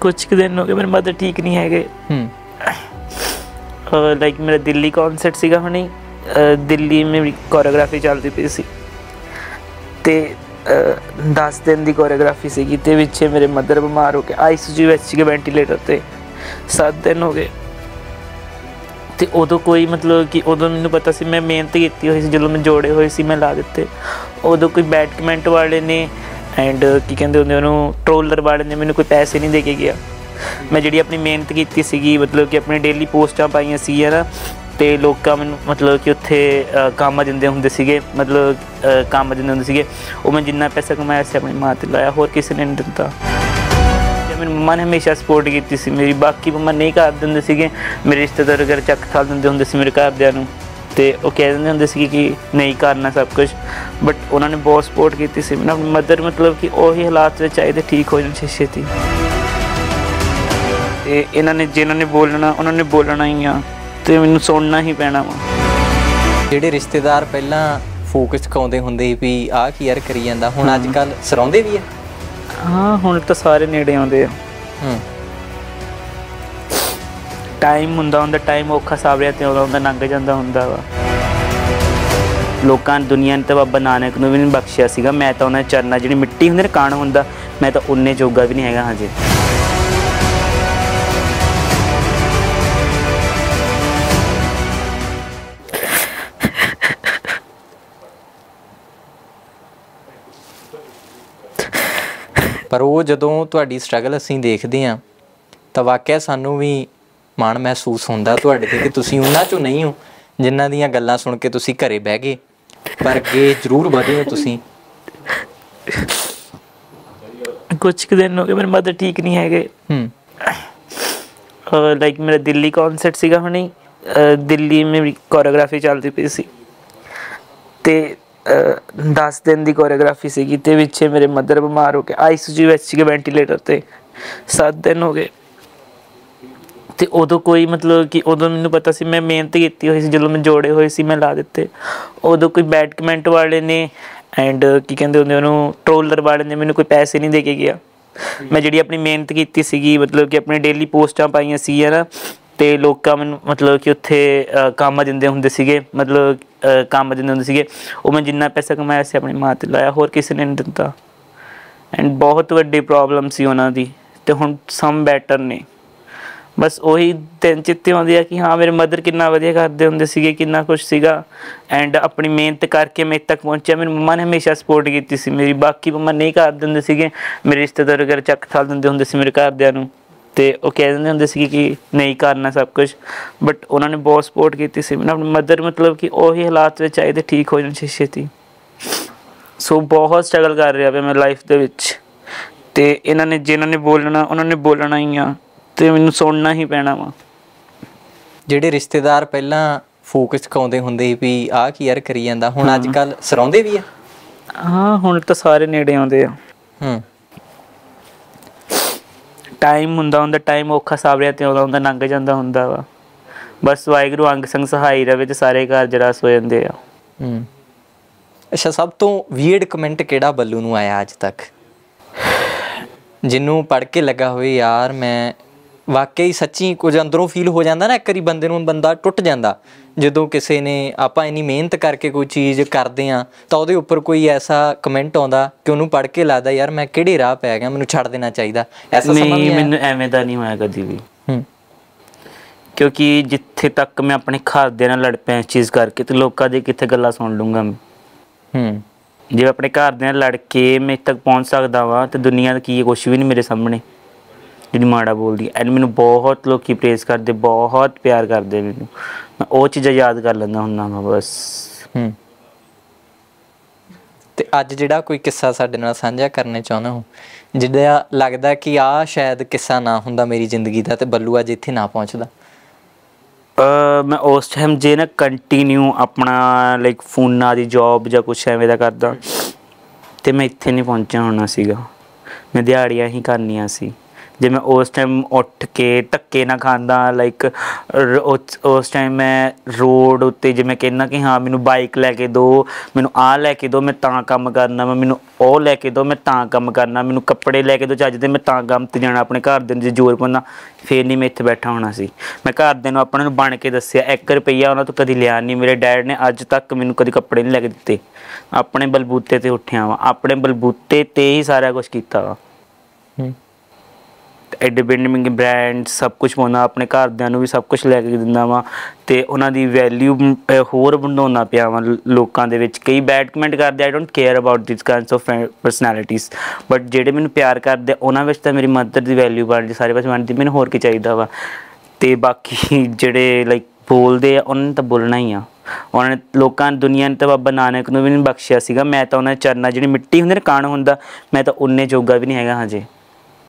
कुछ दिन हो गए मेरे मदर ठीक नहीं है। लाइक मेरा दिल्ली कॉन्सर्ट सीगा हुणे दिल्ली में कोरियोग्राफी चलती पई सी ते 10 दिन की कोरियोग्राफी सीगी ते पिछे मेरे मदर बीमार हो गए ICU विच सीगे वेंटीलेटर ते 7 दिन हो गए। तो उदों कोई मतलब कि उदों मैनूं पता सी मैं मेहनत कीती हुई सी जदों मैं जोड़े हुए सी मैं ला दिते उदों कोई बैड कमेंट वाले ने एंड की कहते होंदे उन्होंने ट्रोलर वाले ने मैनूं कोई पैसे नहीं दे के गया। मैं जिहड़ी अपनी मेहनत कीती सीगी मतलब कि अपनी डेली पोस्टां पाईयां सी है ना तो लोग मैनूं मतलब कि उत्थे काम दिंदे हुंदे सीगे मतलब काम दिंदे हुंदे सीगे वो मैं जिन्ना पैसा कमाया सी अपनी मां ते लाया होर किसी ने नहीं दिता। मेरी मम्मा ने हमेशा सपोर्ट की सी मेरी बाकी मम्मा नहीं कर देंगे सीगे मेरे रिश्तेदार वगैरह चक खा देंगे होंगे सी मेरे घरदियां नूं ते वो कह देंगे होंगे सी कि नहीं करना सब कुछ बट उन्होंने बहुत सपोर्ट की सी। मैं अपनी मदर मतलब कि उही हालात में चाहिए ठीक हो जाए छेती ते इन्होंने जिन्होंने बोलना उन्होंने बोलना ही आ तो मैनूं सुनना ही पैना वा। ਜਿਹੜੇ ਰਿਸ਼ਤੇਦਾਰ ਪਹਿਲਾਂ ਫੋਕਸ ਚੁਕਾਉਂਦੇ ਹੁੰਦੇ ਵੀ ਆਹ ਕੀ ਯਾਰ ਕਰੀ ਜਾਂਦਾ ਹੁਣ ਅੱਜ ਕੱਲ ਸਰਾਉਂਦੇ ਵੀ ਆ। हाँ हुण तो सारे नेड़े आउंदे आ। टाइम हुंदा टाइम औखा सावरिया ते आउंदा लंघ जांदा हुंदा वा। लोकां दुनिया ने तो बाबा नानक नूं भी नहीं बख्शिया सीगा मैं तो उन्हां दे चरनां जिहड़ी मिट्टी हुंदी ना कण हुंदा मैं तो उन्ने जोगा भी नहीं हैगा हजे। पर वो जदों तुहाडी स्ट्रगल असीं देखदे हां तां वाਕਿਆ सानूं भी माण महसूस हुंदा तुहाडे ते कि तुसीं उन्हां चों नहीं हो जिन्हां दीयां गल्लां सुण के तुसीं घरे बह गए पर अगे जरूर वधे हो तुसीं। कुछ दिन हो गए मेरे मदर ठीक नहीं है। लाइक मेरा दिल्ली कॉन्सर्ट सीगा हुणे दिल्ली में कोरियोग्राफी चलती पई सी ते 10 दिन की कोरियोग्राफी सीगी ते पिछे मेरे मदर बीमार हो गए ICU विच सीगे वेंटीलेटर ते 7 दिन हो गए। तो उदों कोई मतलब कि उदों मैनूं पता सी मैं मेहनत कीती हुई सी जदों मैं जोड़े हुए सी मैं ला दिते उदों कोई बैड कमेंट वाले ने एंड की कहते होंदे उन्होंने ट्रोलर वाले ने मैनूं कोई पैसे नहीं दे के गया। मैं जिहड़ी अपनी मेहनत कीती सीगी मतलब कि अपनी डेली पोस्टां पाईयां सी है ना तो लोग मैनूं मतलब कि उत्थे काम दिंदे हुंदे सीगे मतलब काम दिंदे हुंदे सीगे वो मैं जिन्ना पैसा कमाया सी अपनी मां ते लाया होर किसी ने नहीं दिता। एंड बहुत वड्डी प्रॉब्लम सी उन्हां दी ते हुण सम बैटर ने बस उही दिन चित्ते आउंदी आ कि हाँ मेरे मदर कितना वधिया करदे हुंदे सीगे कितना कुछ सीगा एंड अपनी मेहनत करके मैं तक पहुंचा। मेरी मम्मा ने हमेशा सपोर्ट की सी मेरी बाकी मम्मा नहीं कर देंगे सीगे मेरे रिश्तेदार वगैरह चक खा देंगे होंगे सी मेरे घरदियां नूं ते वो कह देंगे होंगे सी कि नहीं करना सब कुछ बट उन्होंने बहुत सपोर्ट की सी। मैं अपनी मदर मतलब कि उही हालात में चाहिए ठीक हो जाए छेती सो बहुत स्ट्रगल कर रहा मैं लाइफ दे विच ते इन्होंने जिन्होंने बोलना उन्होंने बोलना ही आ तो मैनूं सुनना ही पैना वा। ਜਿਹੜੇ ਰਿਸ਼ਤੇਦਾਰ ਪਹਿਲਾਂ ਫੋਕਸ ਚੁਕਾਉਂਦੇ ਹੁੰਦੇ ਵੀ ਆਹ ਕੀ ਯਾਰ ਕਰੀ ਜਾਂਦਾ ਹੁਣ ਅੱਜ ਕੱਲ ਸਰਾਉਂਦੇ ਵੀ ਆ। हाँ हुण तो सारे नेड़े आउंदे आ। टाइम हुंदा टाइम औखा सावरिया ते आउंदा लंघ जांदा हुंदा वा बस वाहिगुरू अंग संग सहाई रवे ते सारे घर जरास हो जांदे आ। अच्छा सब तो ਵੀਅਰਡ कमेंट ਕਿਹੜਾ ਬੱਲੂ ਨੂੰ ਆਇਆ ਅੱਜ तक ਜਿਹਨੂੰ ਪੜ੍ਹ ਕੇ ਲੱਗਾ ਹੋਵੇ ਯਾਰ ਮੈਂ ਵਾਕਈ ਸੱਚੀ ਕੁਝ ਅੰਦਰੋਂ ਫੀਲ ਹੋ ਜਾਂਦਾ ਨਾ ਇੱਕ ਵਾਰੀ ਬੰਦੇ ਨੂੰ ਬੰਦਾ ਟੁੱਟ ਜਾਂਦਾ ਜਦੋਂ ਕਿਸੇ ਨੇ ਆਪਾਂ ਇੰਨੀ ਮਿਹਨਤ ਕਰਕੇ ਕੋਈ ਚੀਜ਼ ਕਰਦੇ ਹਾਂ ਤਾਂ ਉਹਦੇ ਉੱਪਰ ਕੋਈ ਐਸਾ ਕਮੈਂਟ ਆਉਂਦਾ ਕਿ ਉਹਨੂੰ ਪੜ੍ਹ ਕੇ ਲੱਗਦਾ ਯਾਰ ਮੈਂ ਕਿਹੜੇ ਰਾਹ ਪੈ ਗਿਆ ਮੈਨੂੰ ਛੱਡ ਦੇਣਾ ਚਾਹੀਦਾ ਐਸਾ ਨਹੀਂ ਮੈਨੂੰ ਐਵੇਂ ਦਾ ਨਹੀਂ ਹੋਇਆ ਕਦੀ ਵੀ क्योंकि जिथे तक मैं अपने घरदियां नाल लड़ पिया इस चीज़ करके तो लोगों दी कित्थे गल्लां सुन लूँगा मैं। जे अपने घरदियां नाल लड़ के मैं तक पहुँच सकदा वां तो दुनिया की कुछ भी नहीं मेरे सामने जिहड़ी माड़ा बोलदी एंड मैनूं बहुत लोग प्रेज़ करदे बहुत प्यार करदे मैनूं मैं वो चीज़ां याद कर लैंदा हुंदा वां बस। ਤੇ ਅੱਜ ਜਿਹੜਾ ਕੋਈ ਕਿੱਸਾ ਸਾਡੇ ਨਾਲ ਸਾਂਝਾ ਕਰਨਾ ਚਾਹੁੰਦਾ ਹੋ ਜਿਹੜਾ ਲੱਗਦਾ ਕਿ ਆਹ ਸ਼ਾਇਦ ਕਿੱਸਾ ਨਾ ਹੁੰਦਾ ਮੇਰੀ ਜ਼ਿੰਦਗੀ ਦਾ ਤੇ ਬੱਲੂ ਅੱਜ ਇੱਥੇ ਨਾ ਪਹੁੰਚਦਾ। मैं उस टाइम जे ना कंटिन्यू अपना लाइक फोना की जॉब या कुछ एवें दा करदा तो मैं इत्थे नहीं पहुंचा होना सीगा मैं दिहाड़ियां ही करनियां सी ਜੇ ਮੈਂ ਉਸ ਟਾਈਮ ਉੱਠ ਕੇ ਧੱਕੇ ਨਾ ਖਾਂਦਾ ਲਾਈਕ ਉਸ ਟਾਈਮ ਮੈਂ ਰੋਡ ਉੱਤੇ ਜਿਵੇਂ ਕਹਿੰਦਾ ਕਿ ਹਾਂ ਮੈਨੂੰ ਬਾਈਕ ਲੈ ਕੇ ਦਿਓ, ਮੈਨੂੰ ਆਹ ਲੈ ਕੇ ਦਿਓ, ਮੈਂ ਤਾਂ ਕੰਮ ਕਰਨਾ ਵਾ, ਮੈਨੂੰ ਉਹ ਲੈ ਕੇ ਦਿਓ, ਮੈਂ ਤਾਂ ਕੰਮ ਕਰਨਾ, ਮੈਨੂੰ ਕੱਪੜੇ ਲੈ ਕੇ ਦਿਓ ਚੱਜ ਦੇ, ਮੈਂ ਤਾਂ ਕੰਮ 'ਤੇ ਜਾਣਾ, ਆਪਣੇ ਘਰਦਿਆਂ ਨੂੰ ਜੇ ਜ਼ੋਰ ਪਾਉਂਦਾ ਫਿਰ ਨਹੀਂ ਮੈਂ ਇੱਥੇ ਬੈਠਾ ਹੋਣਾ ਸੀ। ਮੈਂ ਘਰਦਿਆਂ ਨੂੰ ਆਪਣੇ ਨੂੰ ਬਣ ਕੇ ਦੱਸਿਆ, 1 ਰੁਪਈਆ ਉਹਨਾਂ ਤੋਂ ਕਦੀ ਲਿਆ ਨਹੀਂ। ਮੇਰੇ ਡੈਡ ਨੇ ਅੱਜ ਤੱਕ ਮੈਨੂੰ ਕਦੀ ਕੱਪੜੇ ਨਹੀਂ ਲੈ ਕੇ ਦਿੱਤੇ। ਆਪਣੇ ਬਲਬੂਤੇ 'ਤੇ ਉੱਠਿਆ ਵਾ, ਆਪਣੇ ਬਲਬੂਤੇ 'ਤੇ ਹੀ ਸਾਰਾ ਕੁਛ ਕੀਤਾ ਵਾ। ਐਡੇ ਬਿੰਡ ਮਹਿੰਗੇ ਬ੍ਰਾਂਡ ਸਭ ਕੁਛ ਪਾਉਂਦਾ, ਆਪਣੇ ਘਰਦਿਆਂ ਨੂੰ ਵੀ ਸਭ ਕੁਛ ਲੈ ਕੇ ਦਿੰਦਾ ਵਾ ਅਤੇ ਉਹਨਾਂ ਦੀ ਵੈਲਿਊ ਹੋਰ ਬਣਾਉਂਦਾ ਪਿਆ ਵਾ ਲੋਕਾਂ ਦੇ ਵਿੱਚ। ਕਈ ਬੈਡ ਕਮੈਂਟ ਕਰਦੇ, I don't care about this kinds of personalities, but ਜਿਹੜੇ ਮੈਨੂੰ ਪਿਆਰ ਕਰਦੇ ਉਹਨਾਂ ਵਿੱਚ ਤਾਂ ਮੇਰੀ ਮਦਰ ਦੀ ਵੈਲਿਊ ਬਣਦੀ, ਸਾਰੇ ਪਾਸੇ ਬਣਦੀ, ਮੈਨੂੰ ਹੋਰ ਕੀ ਚਾਹੀਦਾ ਵਾ। ਅਤੇ ਬਾਕੀ ਜਿਹੜੇ ਲਾਈਕ ਬੋਲਦੇ ਆ ਉਹਨਾਂ ਨੇ ਤਾਂ ਬੋਲਣਾ ਹੀ ਆ। ਉਹਨਾਂ ਨੇ ਲੋਕਾਂ ਦੁਨੀਆ ਨੇ ਤਾਂ ਬਾਬਾ ਨਾਨਕ ਨੂੰ ਵੀ ਨਹੀਂ ਬਖਸ਼ਿਆ ਸੀਗਾ। ਮੈਂ ਤਾਂ ਉਹਨਾਂ ਦੇ ਚਰਨਾਂ ਜਿਹੜੀ ਮਿੱਟੀ ਹੁੰਦੀ ਨਾ ਕਣ ਹੁੰਦਾ, ਮੈਂ ਤਾਂ ਉਨੇ ਜੋਗਾ ਵੀ ਨਹੀਂ ਹੈਗਾ ਹਜੇ।